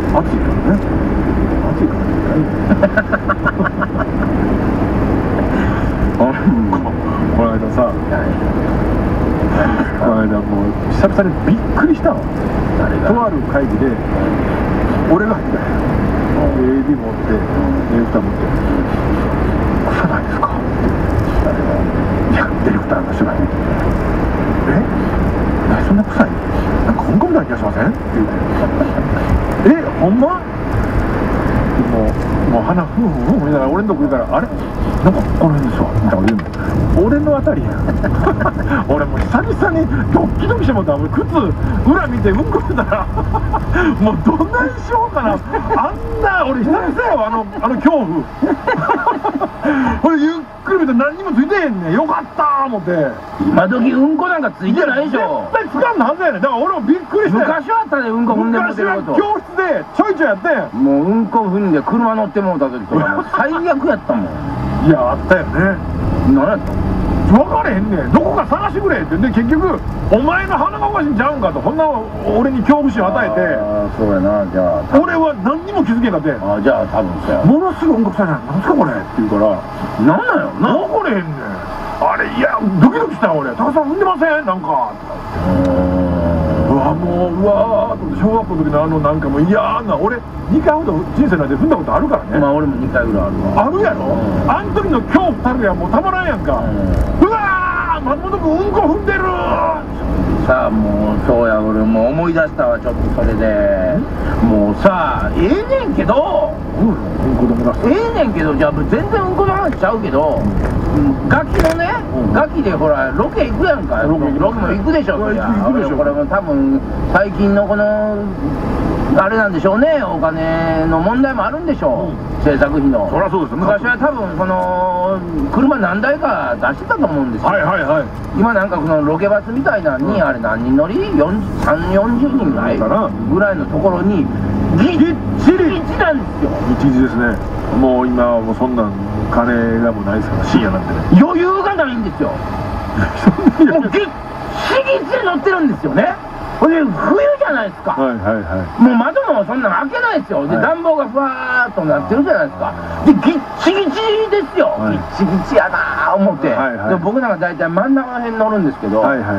暑いからね。暑いからこの間さ、この間もう久々にびっくりしたの。とある会議で俺が入ったんや。AD 持ってディレクター持って「臭ないですか?」って誰が「いやディレクターの人がねえ何そんな臭いなんかうんこみたいな気がしません?」って言うて「えほんま?」もう鼻ふんふんふん見ながら俺のとこ言うから「あれなんかこの辺ですわ」みたいなこと言うの。俺のあたりや俺もう久々にドッキドキしてもった。靴裏見てうんこしたらもうどんなにしようかな。あんな俺久々よあの恐怖これゆっくり見て何にもついてへんねん。よかったー思って。 今時うんこなんかついてないでしょ。 絶対つかんのはずやねん。だから俺もびっくりして。 昔はあったでうんこ踏んでもてること。 昔は教室でちょいちょいやってん。 もううんこ踏んで車乗ってもうた時とかもう最悪やったもん。 いやあったよね。 何やったの分かれへんねん。どこか探してくれってで結局お前の鼻がおかしいんちゃうんかとこんな俺に恐怖心を与えて。 ああそうやな。じゃあ俺は何にも気づけんかって。 ああじゃあ多分そうや。 ものすごいうんこ臭いじゃん。何すかこれって言うからなんなんやろな。 分かれへんねん。あれいやドキドキした俺。高さん踏んでませんなんかうわもううわーと思って小学校の時のなんかもう嫌な俺2回ほど人生なんて踏んだことあるからね。 まあ俺も2回ぐらいあるわ。 あるやろ。あん時の恐怖たるやもうたまらんやんか。うわー松本君うんこ踏んでるさあもうそうや俺もう思い出したわちょっとそれでもうさええねんけどうんこでも出すええねんけどじゃあ全然うんこの話ちゃうけどガキのねガキでほらロケ行くやんか。ロケも行くでしょ。そりゃこれも多分最近のこのあれなんでしょうね。お金の問題もあるんでしょう制作費の。 そりゃそうですよ。 昔は多分この車何台か出してたと思うんですよ。 はいはいはい。 今なんかこのロケバスみたいなのにあれ何人乗り3、40人ぐらいのところにぎっちりなんですよ。 一日ですね。もう今はもうそんなん金がもうないですから深夜なんてね余裕がないんですよ。もうぎっちり乗ってるんですよね。ほんで冬じゃないですか。 はいはいはい。 もう窓もそんなの開けないですよ。で暖房がふわーっとなってるじゃないですか。でぎっちぎちですよ。ぎっちぎちやなー思って。で僕なんか大体真ん中ら辺乗るんですけど。 はいはい。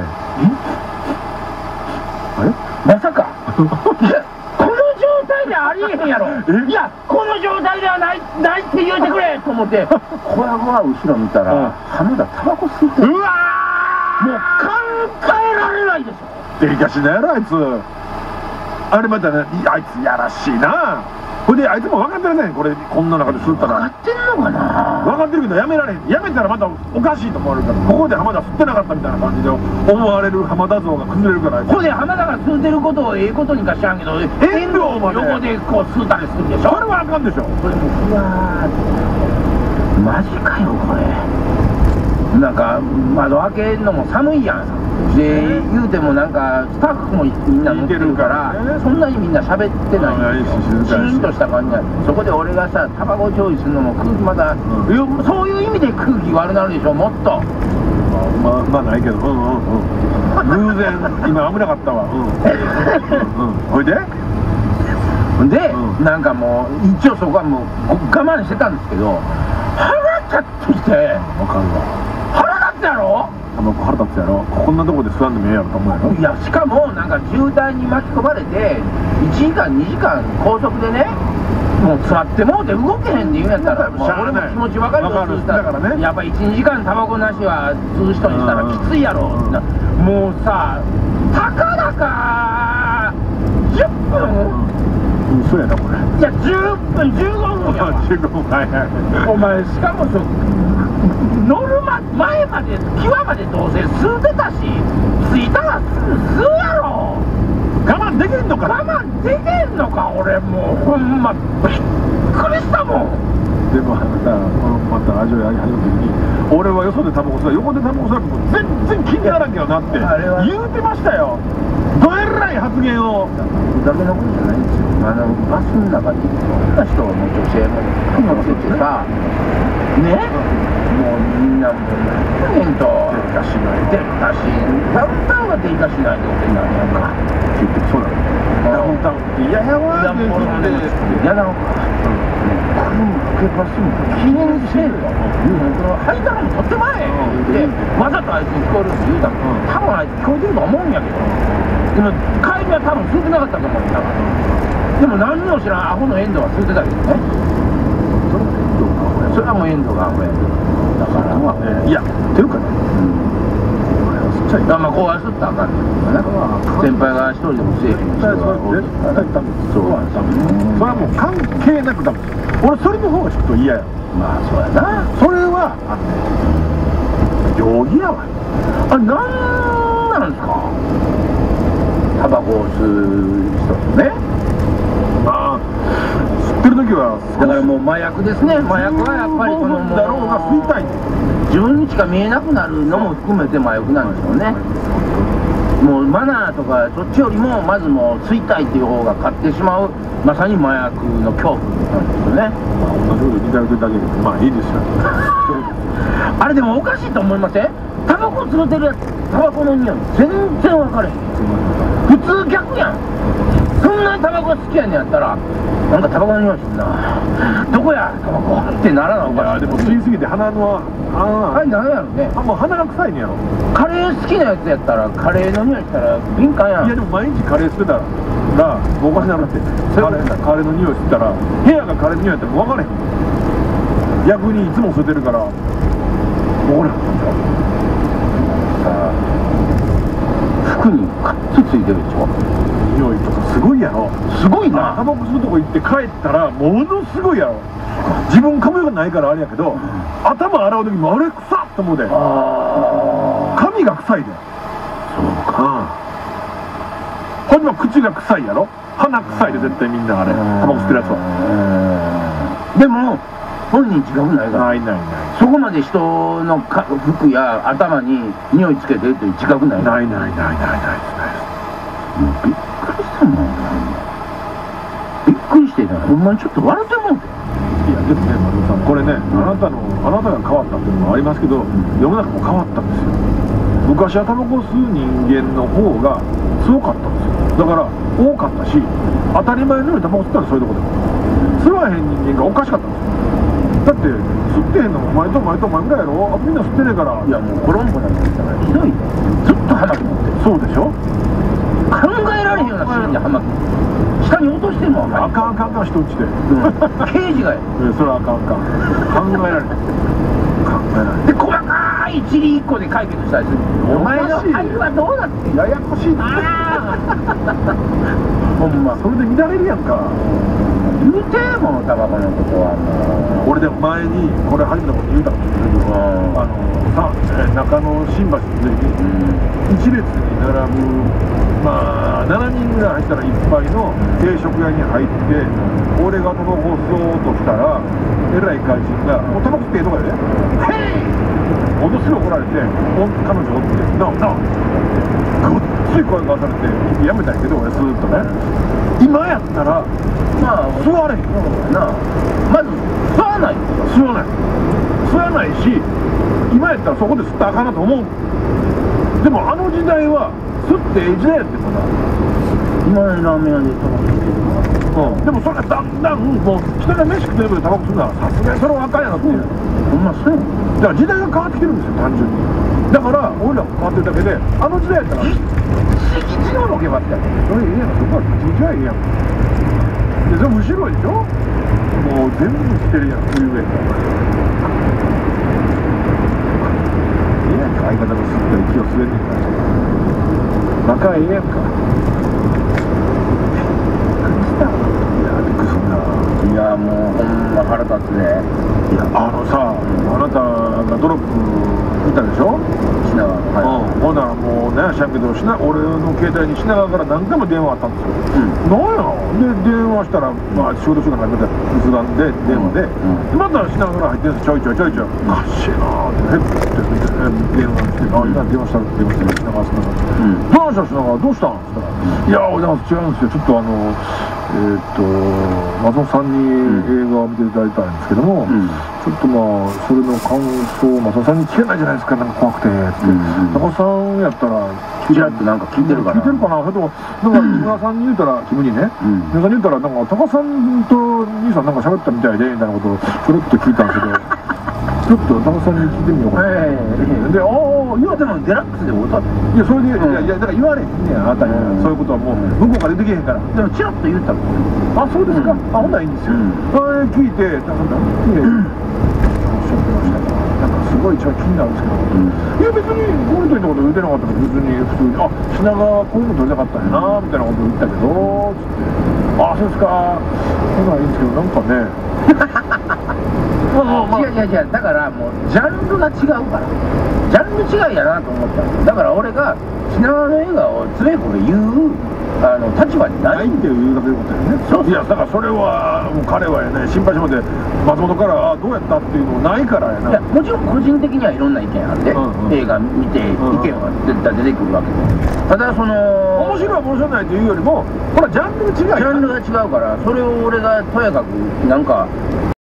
あれまさかいやこの状態でありえへんやろ。いやこの状態ではないって言うてくれと思って小屋は後ろ見たら花田タバコ吸ってる。 うわもう考えられないでしょ。 デリカシーなやろあいつ。あれまたねあいつやらしいな。ほいであいつも分かってるね。これこんな中で吸ったら分かってんのかな。 分かってるけどやめられへん。やめたらまたおかしいと思われるからここで浜田吸ってなかったみたいな感じで思われる浜田像が崩れるからここで浜田が吸うてることをええことにか知らんけど遠藤も横でこう吸うたりするでしょ。 これはあかんでしょ。 これもうふわーってマジかよこれ。なんか窓開けんのも寒いやんで言うてもなんかスタッフもみんな乗ってるからそんなにみんな喋ってないんですよ。シーンとした感じや。そこで俺がさタバコ調理するのも空気またそういう意味で空気悪なるでしょもっと。 まあないけど偶然今危なかったわ。ほいでなんかもう一応そこはもう我慢してたんですけど腹立ってきて。 分かるわ。 腹立つやろ。 タバコ腹立つやろ。こんなとこで吸わんでもええやろと思うやろ。 いやしかもなんか渋滞に巻き込まれて1時間2時間高速でねもう座ってもうて動けへんって言うんやったらもう俺も気持ち分かるよ。そうしたらやっぱ 1,2 時間タバコなしは吸う人にしたらきついやろ。もうさたかだか10分嘘やなこれ。 いや10分15分やわ。 15分お前しかも乗る前まで際までどうせ吸うてたし着いたら吸うやろ。 我慢できんのか。 我慢できんのか。俺もうほんまびっくりしたもん。 でもまたラジオやり始めた時に俺はよそでタバコ吸う横でタバコ吸うも全然気にならんけどなって言うてましたよ。どえらい発言を。 だけのことじゃないんですよ。バスの中にいろんな人も女性も乗っててさねもうみんなもう何やねんとデリカシーないデリカシーダウンタウンがデリカシーないってことになるやんか。 結局そうだね。ダウンタウンって嫌やわ。 念品でやだろかクパスも記念せえと履いたのも取ってまえってわざとあいつに聞こえるって言うたら多分あいつ聞こえてると思うんやけどでも帰りは多分吸ってなかったと思うんだからでも何にも知らんアホの遠藤は吸ってたけどねそれはもう遠藤がアホやけどだからいやっていうかねまあこうは吸ったらあかんねん先輩が一人でもせえへん人が絶対ダメそうなんですよそれはもう関係なくダメ俺それの方がちょっと嫌やまあそうやなそれは行儀やわなんなんですかタバコを吸う人とねまあ吸ってる時はだからもう麻薬ですね麻薬はやっぱりこのだろうが吸いたい自分にしか見えなくなるのも含めて麻薬なんでしょうねもうマナーとかそっちよりもまずもう吸いたいっていう方が勝ってしまうまさに麻薬の恐怖なんですよねまあ同じこと似ただけでまあいいですよあれでもおかしいと思いませんタバコ吸うてるやつタバコの匂い全然分かれへん普通逆やんそんなにタバコ好きやねんやったらなんかタバコの匂いすんなどこやタバコってならなおかしいでも吸いすぎて鼻のあれ何やろねもう鼻が臭いねやろカレー好きなやつやったらカレーの匂いしたら敏感やんいやでも毎日カレー吸ってたらもうおかしなるってカレーの匂い吸ったら部屋がカレーの匂いやったら分からへん逆にいつも吸ってるから分からへん服にカッツついてるでしょ匂いとかすごいやろすごいなタバコ吸うとこ行って帰ったらものすごいやろ自分髪がないからあれやけど頭洗う時もあれ臭っと思うで髪が臭いでそうかほんでも口が臭いやろ鼻臭いで絶対みんなあれタバコ吸ってるやつはでも本人自覚ないからないそこまで人の服や頭に匂いつけてるという自覚ないないびっくりしたもんびっくりしてほんまにちょっと笑ってもうていやでもね松尾さんこれねあなたが変わったっていうのもありますけど世の中も変わったんですよ昔はタバコ吸う人間の方が強かったんですよだから多かったし当たり前のようにタバコ吸ったらそういうとこで吸わへん人間がおかしかったんですよだって吸ってへんのお前とお前とお前ぐらいやろみんな吸ってねえからいやもうコロンボなんて言ったらひどいねずっと葉巻持ってるそうでしょ考えられへんようなシーンで葉巻下に落としてるもんあかん人んちで刑事がやそれはあかん考えられないで細かい一理一個で解決したりするお前の肺はどうなってややこしいなほんまそれで乱れるやんか言うてもタバコのことはもう俺でも前にこれ初めてこと言うたかもしれないけど中野新橋の上に一列に並ぶまあ7人ぐらい入ったらいっぱいの定食屋に入って俺がタバコを吸おうとしたら偉い会人が「もうタバコ吸ってええとこやで」「へい!」ものすごい怒られて彼女おって「なあごっつい声が出されてやめたんやけど俺スーッとね今やったらまあ吸われへんなまず吸わない吸わないし今やったらそこで吸ったらあかんなと思うでもあの時代は吸ってええ時代やってんかな今のラーメン屋でタバコ吸ってるからでもそれがだんだんもう人が飯食ってるでタバコ吸うのはさすがにそれはあかんやろっていうほんまそうやんだから時代が変わってきてるんですよ単純にだから俺らも変わってるだけであの時代やったら基地のロケバスやんそれいいやんそこは立ち位置はいいやんでそれ後ろでしょもう全部してるやん冬上いいやんか相方が吸った息を吸えんねんから仲いいやんかびっくりすんないやもうほんま腹立つねいやさあなたがドロップ見たでしょ品川ほんならもうね知らんけど俺の携帯に品川から何回も電話あったんですよなんやで電話したらまあ仕事中なんかまた留守番で電話でまた品川から入ってるんですちょいちょいおかしいなーってヘッて見て電話して今電話した品川さんどうした品川どうしたんって言ったらいや俺違うんですよちょっと松本さんに映画を見ていただいたんですけども、ちょっとまあそれの感想を松本さんに聞けないじゃないですかなんか怖くてって松本さんやったら聞ちらっとなんか聞いてるかな。 聞いてるかな。それともなんか木村さんに言うたら、君にね、木村さんに言ったらなんか高さんと兄さんなんか喋ったみたいでみたいなことをちょろっと聞いたんですけど、ちょっと高さんに聞いてみようかな。で、ああ、 いやでもデラックスで会うたって。 いやそれで、いやだから言われへんねん、あなたに、そういうことはもう向こうから出てけへんから。 でもチラッと言ったもん。 あ、そうですか。あ、ほんならいいんですよ。聞いて、なんかおっしゃってましたか。なんかすごい一番気になるんですけど、いや別にこの人のこと言ってなかったから、別に普通に、あ、品川こういうの取りたかったんやなみたいなこと言ったけど、つって、あ、そうですか。ほんならいいんですけど、なんかね。 違う、だからもうジャンルが違うから、ジャンル違いやなと思ったんですよ。だから俺が品川の映画をつべこべ言う立場にないっていうことだよね。そういやだからそれはもう彼はね、心配しまで松本からどうやったっていうのないからやな。 いやもちろん個人的にはいろんな意見あって、映画見て意見は絶対出てくるわけで、ただその面白い面白ないというよりも、これはジャンルが違う、 ジャンルが違うから、それを俺がとやかくなんか